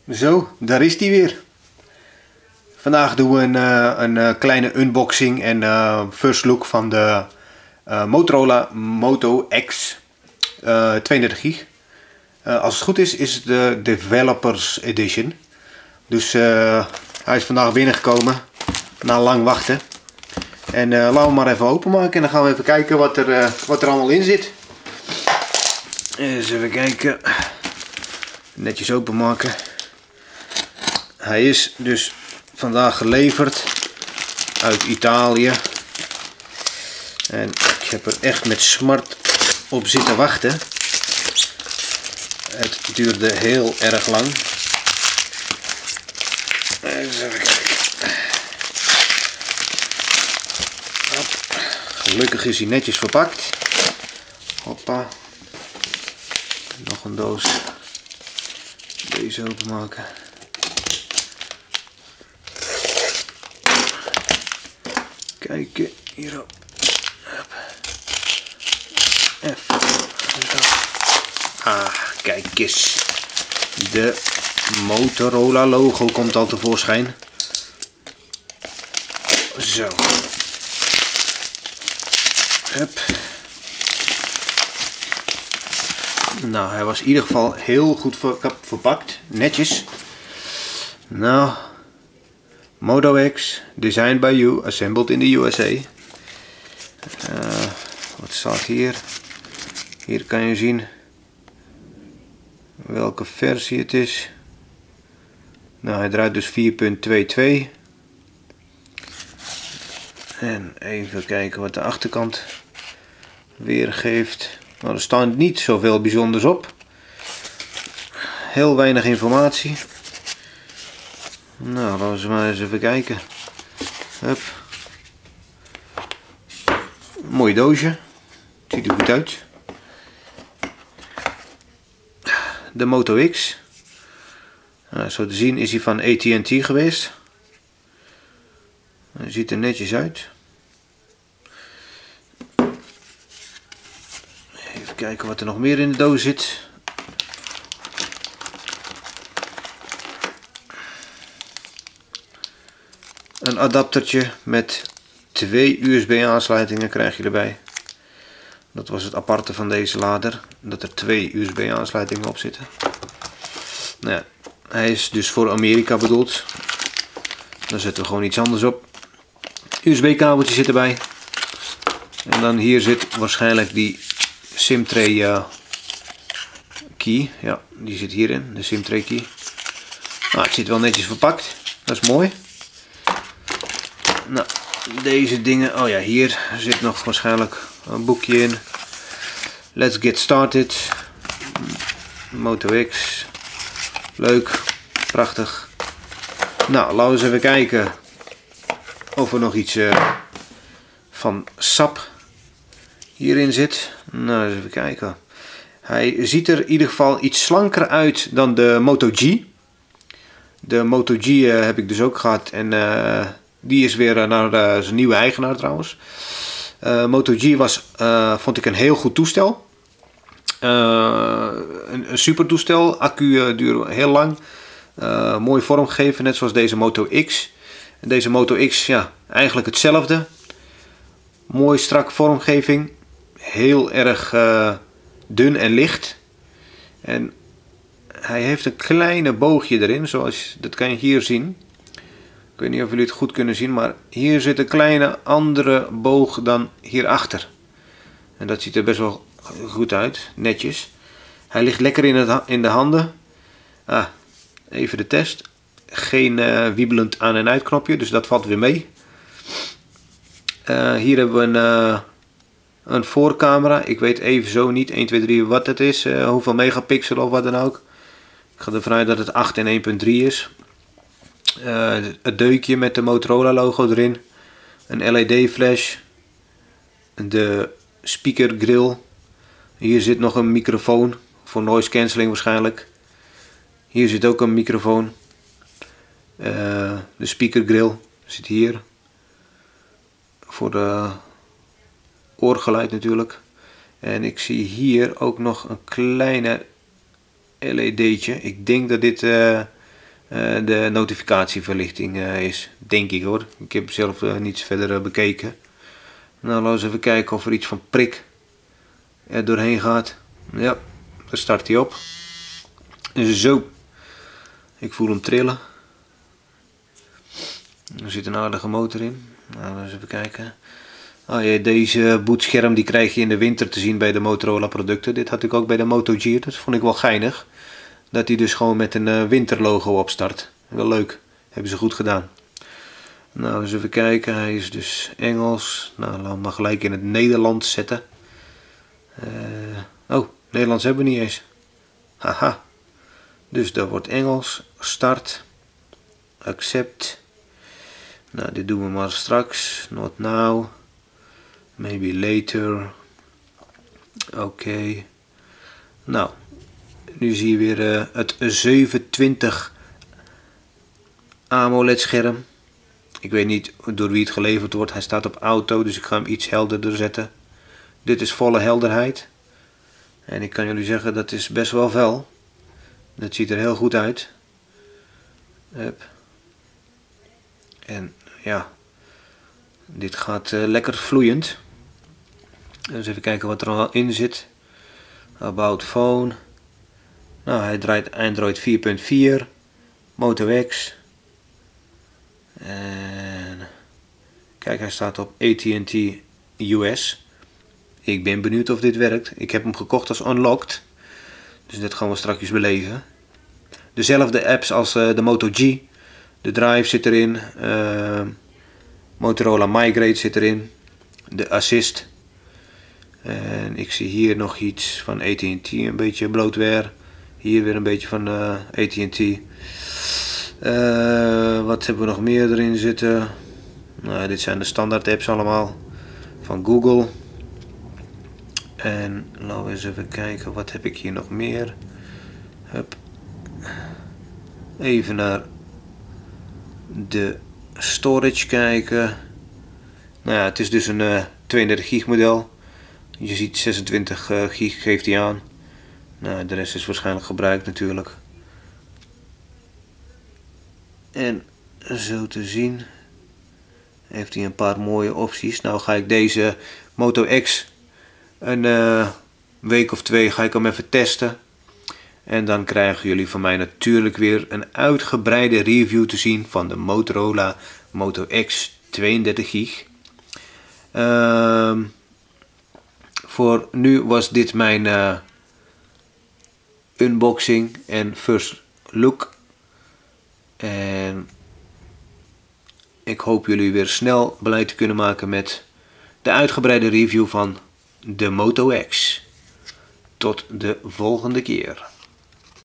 Zo, daar is die weer. Vandaag doen we een kleine unboxing en first look van de Motorola Moto X 32 gig. Als het goed is, is het de Developers Edition. Dus hij is vandaag binnengekomen na lang wachten. En laten we maar even openmaken en dan gaan we even kijken wat er allemaal in zit. Eens even kijken. Netjes openmaken. Hij is dus vandaag geleverd uit Italië. En ik heb er echt met smart op zitten wachten. Het duurde heel erg lang. Eens even kijken. Gelukkig is hij netjes verpakt. Hoppa. Nog een doos. Deze openmaken. Kijken, hierop. Even. Ah, kijk eens. De Motorola logo komt al tevoorschijn. Zo. Hup. Nou, hij was in ieder geval heel goed verpakt. Netjes. Nou. Moto X, designed by you, assembled in the USA. Wat staat hier? Hier kan je zien welke versie het is. Nou, hij draait dus 4.22. En even kijken wat de achterkant weergeeft. Nou, er staat niet zoveel bijzonders op. Heel weinig informatie. Nou, laten we maar eens even kijken. Hup. Mooi doosje. Ziet er goed uit. De Moto X. Nou, zo te zien is hij van AT&T geweest. Hij ziet er netjes uit. Even kijken wat er nog meer in de doos zit. Een adaptertje met 2 USB aansluitingen krijg je erbij. Dat was het aparte van deze lader, dat er 2 USB aansluitingen op zitten. Nou ja, hij is dus voor Amerika bedoeld. Dan zetten we gewoon iets anders op. USB kabeltje zit erbij. En dan hier zit waarschijnlijk die SIM-tray key. Ja, die zit hierin, de SIM-tray key. Nou, het zit wel netjes verpakt, dat is mooi. Nou, deze dingen, oh ja, hier zit nog waarschijnlijk een boekje in. Let's get started. Moto X. Leuk, prachtig. Nou, laten we eens even kijken of er nog iets van sap hierin zit. Nou, eens even kijken. Hij ziet er in ieder geval iets slanker uit dan de Moto G. De Moto G heb ik dus ook gehad en die is weer naar zijn nieuwe eigenaar trouwens. Moto G was, vond ik een heel goed toestel. Een super toestel. Accu duurde heel lang. Mooi vormgegeven, net zoals deze Moto X. En deze Moto X, ja, eigenlijk hetzelfde. Mooi strak vormgeving. Heel erg dun en licht. En hij heeft een kleine boogje erin, zoals dat kan je hier zien. Ik weet niet of jullie het goed kunnen zien, maar hier zit een kleine andere boog dan hierachter. En dat ziet er best wel goed uit, netjes. Hij ligt lekker in de handen. Ah, even de test. Geen wiebelend aan- en uitknopje, dus dat valt weer mee. Hier hebben we een voorcamera. Ik weet even zo niet 1, 2, 3 wat het is, hoeveel megapixel of wat dan ook. Ik ga ervan uit dat het 8 en 1.3 is. Het deukje met de Motorola logo erin. Een LED flash. De speaker grill. Hier zit nog een microfoon. Voor noise cancelling waarschijnlijk. Hier zit ook een microfoon. De speaker grill zit hier. Voor de oorgeluid natuurlijk. En ik zie hier ook nog een kleine LED'tje. Ik denk dat dit de notificatieverlichting is. Denk ik hoor. Ik heb zelf niets verder bekeken. Nou, laten we even kijken of er iets van prik er doorheen gaat. Ja, daar start hij op. Zo. Ik voel hem trillen. Er zit een aardige motor in. Nou, laten we eens even kijken. Oh ja, deze boetscherm die krijg je in de winter te zien bij de Motorola producten. Dit had ik ook bij de Moto G. Dat vond ik wel geinig. Dat hij dus gewoon met een winterlogo opstart. Wel leuk. Hebben ze goed gedaan. Nou, eens even kijken. Hij is dus Engels. Nou, laten we maar gelijk in het Nederlands zetten. Oh, Nederlands hebben we niet eens. Haha. Dus dat wordt Engels. Start. Accept. Nou, dit doen we maar straks. Not now. Maybe later. Oké. Nou. Nu zie je weer het 720 AMOLED scherm. Ik weet niet door wie het geleverd wordt. Hij staat op auto, dus ik ga hem iets helderder zetten. Dit is volle helderheid. En ik kan jullie zeggen, dat is best wel fel. Dat ziet er heel goed uit. Hup. En ja, dit gaat lekker vloeiend. Dus even kijken wat er al in zit. About phone. Nou, hij draait Android 4.4. Moto X. En kijk, hij staat op AT&T US. Ik ben benieuwd of dit werkt. Ik heb hem gekocht als unlocked. Dus dit gaan we straks beleven. Dezelfde apps als de Moto G. De Drive zit erin. Motorola Migrate zit erin. De Assist. En ik zie hier nog iets van AT&T. Een beetje bloatware. Hier weer een beetje van AT&T. Wat hebben we nog meer erin zitten? Nou, dit zijn de standaard apps allemaal. Van Google. En laten we eens even kijken. Wat heb ik hier nog meer? Hup. Even naar de storage kijken. Nou ja, het is dus een 32 gig model. Je ziet 26 gig geeft hij aan. Nou, de rest is waarschijnlijk gebruikt natuurlijk. En zo te zien heeft hij een paar mooie opties. Nou ga ik deze Moto X een week of twee ga ik hem even testen. En dan krijgen jullie van mij natuurlijk weer een uitgebreide review te zien van de Motorola Moto X 32 gig. Voor nu was dit mijn unboxing en first look. En ik hoop jullie weer snel blij te kunnen maken met de uitgebreide review van de Moto X. Tot de volgende keer.